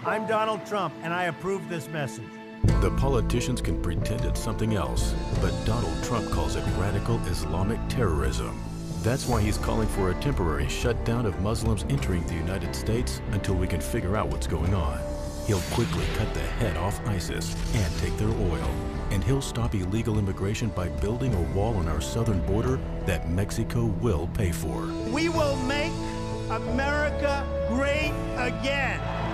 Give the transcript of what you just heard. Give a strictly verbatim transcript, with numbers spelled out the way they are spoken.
I'm Donald Trump, and I approve this message. The politicians can pretend it's something else, but Donald Trump calls it radical Islamic terrorism. That's why he's calling for a temporary shutdown of Muslims entering the United States until we can figure out what's going on. He'll quickly cut the head off ISIS and take their oil. And he'll stop illegal immigration by building a wall on our southern border that Mexico will pay for. We will make America great again.